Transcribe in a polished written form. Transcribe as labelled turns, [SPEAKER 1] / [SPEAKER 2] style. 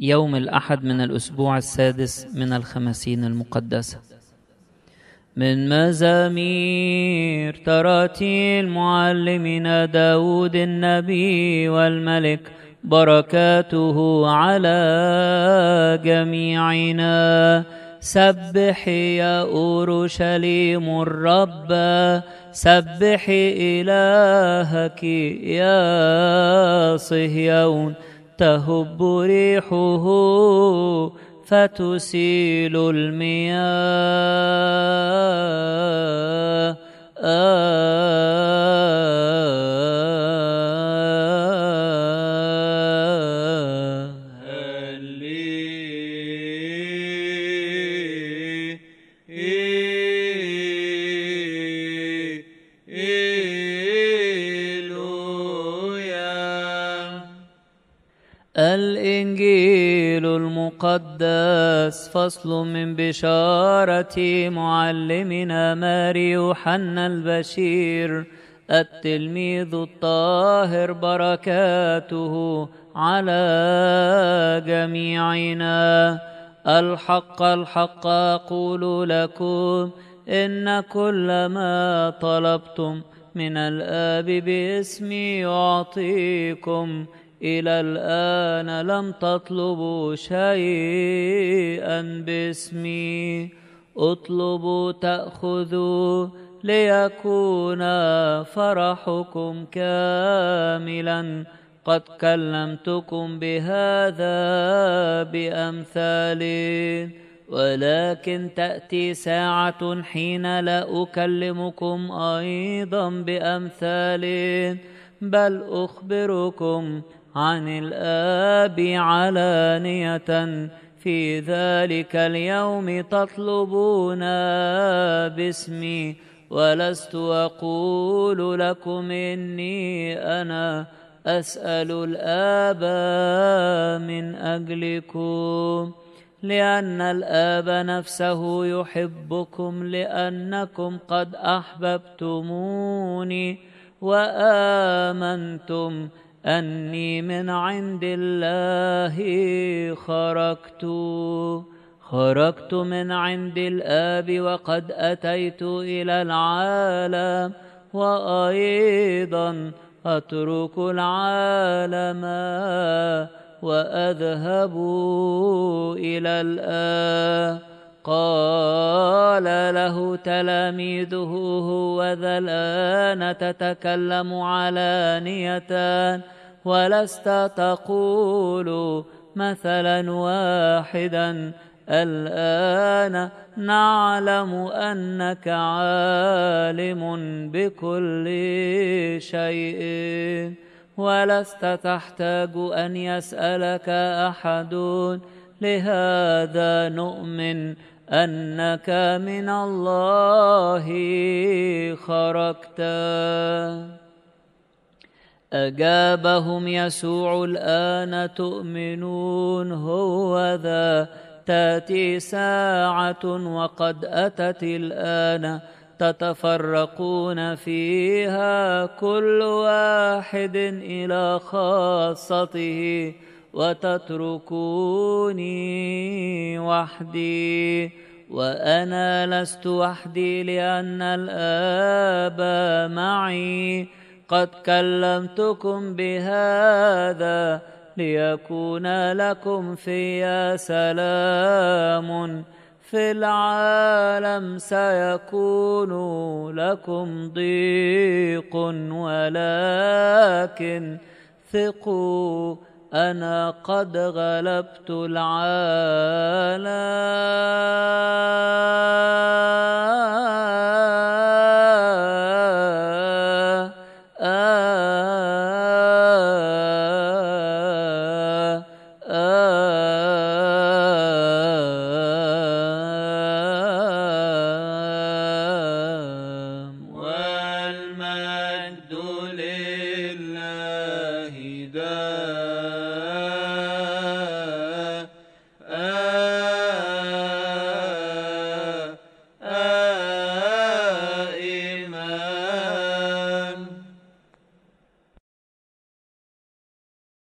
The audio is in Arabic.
[SPEAKER 1] يوم الأحد من الأسبوع السادس من الخمسين المقدسة. من مزامير تراتيل معلمنا داود النبي والملك، بركاته على جميعنا. سبحي يا أورشليم الرب، سبحي إلهك يا صهيون. تهب ريحه فتسيل المياه. الإنجيل المقدس. فصل من بشارة معلمنا ماري يوحنا البشير التلميذ الطاهر، بركاته على جميعنا. الحق الحق أقول لكم، إن كل ما طلبتم من الآب باسمي يعطيكم. إلى الآن لم تطلبوا شيئا باسمي. اطلبوا تأخذوا، ليكون فرحكم كاملا. قد كلمتكم بهذا بأمثال، ولكن تأتي ساعة حين لا أكلمكم أيضا بأمثال، بل أخبركم عن الآب علانية. في ذلك اليوم تطلبون باسمي، ولست أقول لكم إني أنا أسأل الآب من أجلكم، لأن الآب نفسه يحبكم، لأنكم قد أحببتموني وآمنتم أني من عند الله خرجت من عند الآب، وقد أتيت إلى العالم، وأيضا أترك العالم وأذهب إلى الآب. قال له تلاميذه، هوذا الآن تتكلم علانية، ولست تقول مثلا واحدا. الآن نعلم أنك عالم بكل شيء، ولست تحتاج أن يسألك أحد. لهذا نؤمن أنك من الله خرجت. أجابهم يسوع، الآن تؤمنون؟ هوذا تأتي ساعة وقد أتت الآن تتفرقون فيها كل واحد إلى خاصته، وتتركوني وحدي. وأنا لست وحدي، لأن الآب معي. قد كلمتكم بهذا ليكون لكم في سلام. في العالم سيكون لكم ضيق، ولكن ثقوا، أنا قد غلبت
[SPEAKER 2] والمجد لله دائما.